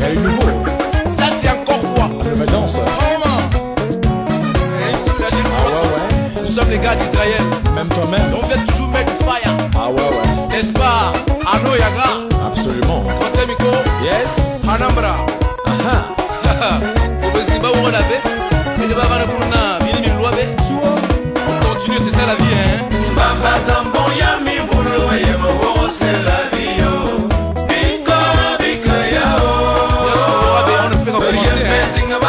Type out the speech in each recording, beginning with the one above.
y a eu nouveau. Ça c'est encore quoi? La nouvelle danse. Nous sommes les gars d'Israël. Même toi-même. On vient toujours mettre du fire. Ah ouais, ouais. N'est-ce pas? Arnaud Yaga. Absolument. Côté Miko. Yes. Anambra. Aha. Au Zimbabwe, on avait. Et le Bavana Purna, Mini Milouabe. On continue, c'est ça la vie, hein. Baba Tambon Yami Boulou et Moro, c'est la vie. Biko, Biko Yao. On ne fait qu'à commencer, hein.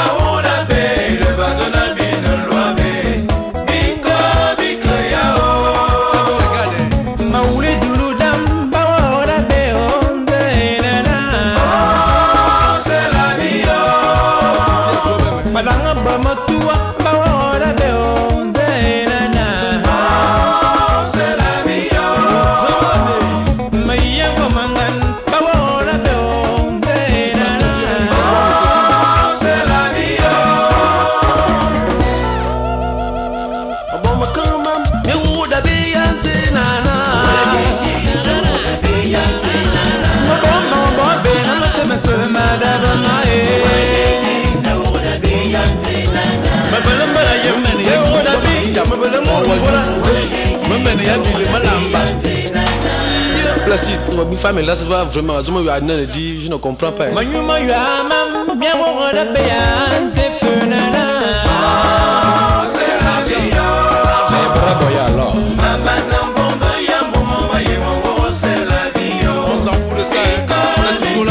Placide, ma femme là ça va vraiment, je ne comprends pas. On s'en fout de ça, hein. On est toujours là.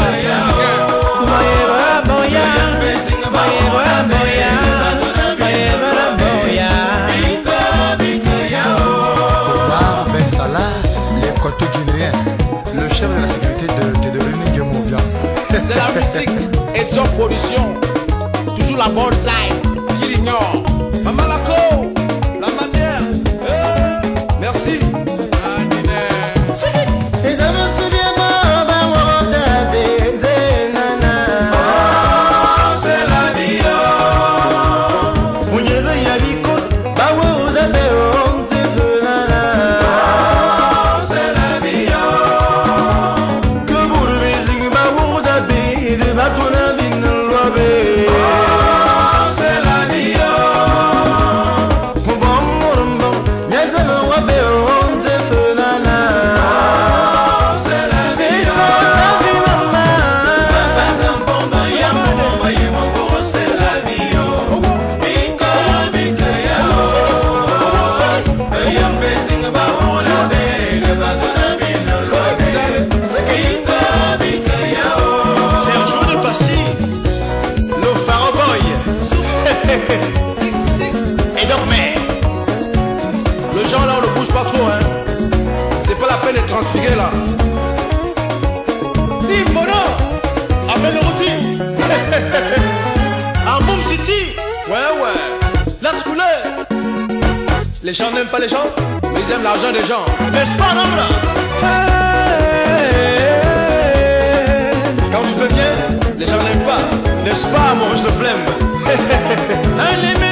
Le chef de la sécurité de Tedorine Guémovia. C'est la musique et son production. Toujours la bonne side. Qui l'ignore? Maman Laco, la manière. Merci. Et donc, mais le genre là on ne bouge pas trop, hein. C'est pas la peine de transpirer là. Dis Mono, appelle le routier. En Boom City. Ouais. La couleur. Les gens n'aiment pas les gens, Mais ils aiment l'argent des gens. n'est-ce pas, non là? Quand tu fais bien, les gens n'aiment pas, n'est-ce pas, Maurice Le Flemme?